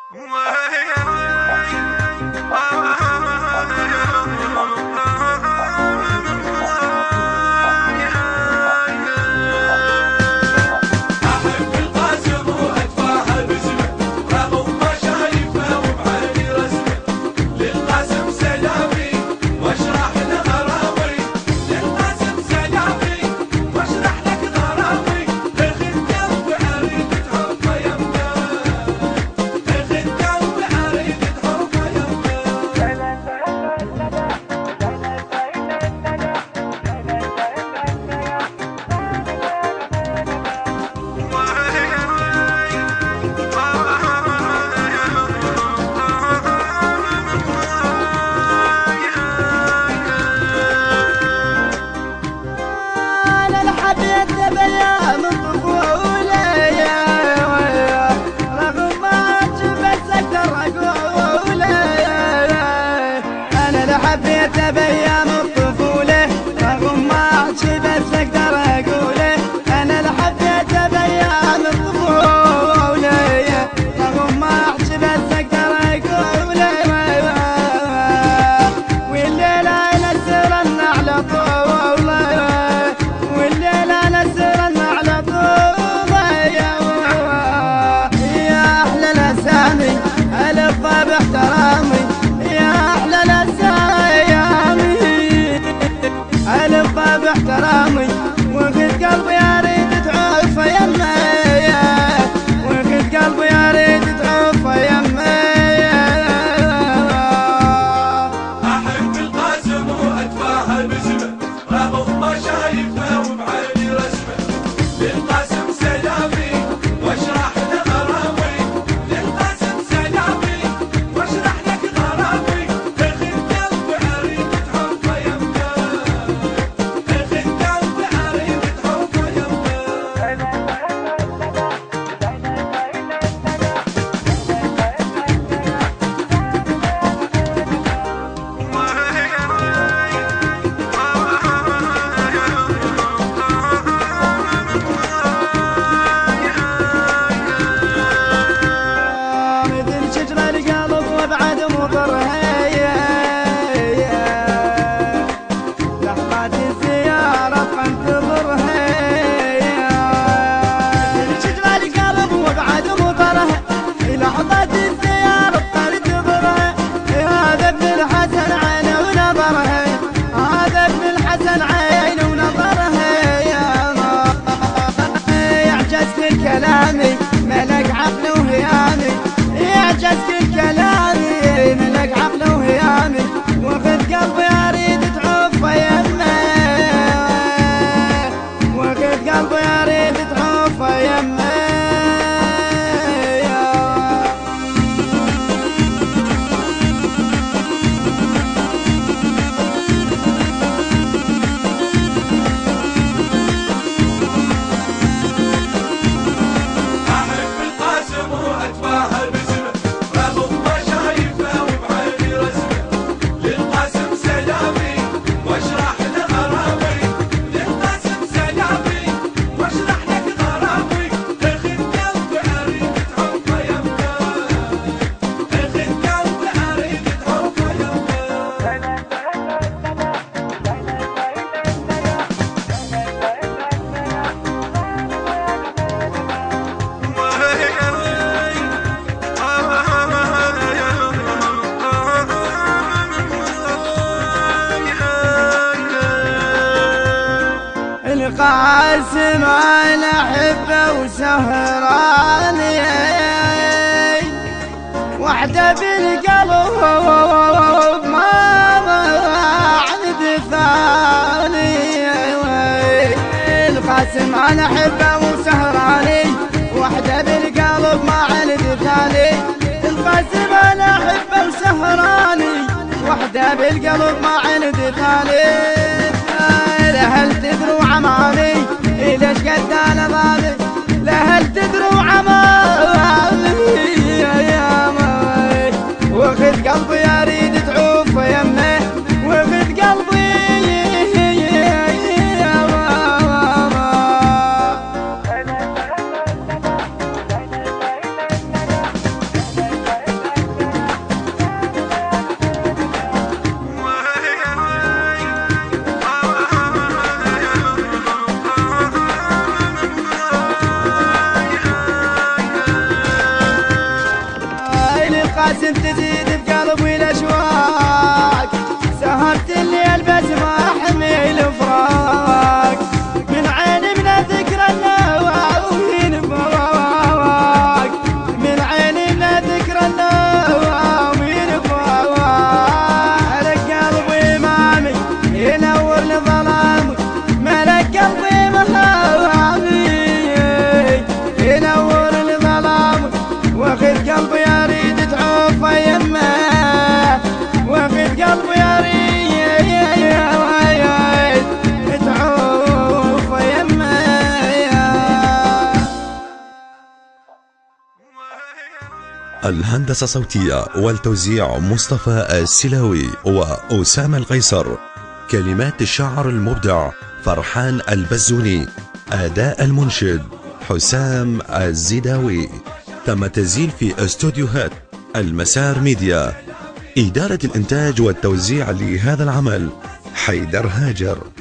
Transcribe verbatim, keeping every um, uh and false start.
باحترامي وخذ قلبي يا ريت تعوف يمي، وخذ قلبي يا ريت تعوف يمي. احب القاسم واتفاهى باسمه رغم ما شايفه وبعيني رسمه، للقاسم سلامي واشرح له غرامي، للقاسم سلامي واشرح لك غرامي، اخذ قلبي اريد تعوف يمي. كلامي ملك عقل وهيامي، يعجز كل كلامي ملك عقل وهيامي، وخذ قلبي اريد تعوف يمي، وخذ قلبي اريد تعوف يمي. القاسم انا احبه وسهراني، وحده بالقلب ما عندي ثاني. القاسم انا احبه وسهراني، وحده بالقلب ما عندي ثاني. القاسم انا احبه وسهراني، وحده بالقلب ما عندي ثاني. لهل تدروا عمامي ليش قد انا ضامي، لهل تدروا عمامي يا ماي، وخذ قلبي اريد تعوف يمه، وخذ قلبي يا ماما. قاسم تزيد بقلبي الاشواق، سهرت الليل بس ما حمل فراق، من عيني من ذكر النواوين فواق، من عيني من ذكر النواوين فواق. ملك قلبي امامي ينور لظلامي، ملك قلبي مهامي ينور لظلامي، واخذ قلبي اريد تعوف يمه، واخذ قلبي اريد تعوف يمه. الهندسة الصوتية والتوزيع مصطفى السلاوي وأسامة القيصر. كلمات الشاعر المبدع فرحان البزوني. أداء المنشد حسام الزيداوي. تم تسجيل في استوديوهات المسار ميديا. إدارة الإنتاج والتوزيع لهذا العمل حيدر هاجر.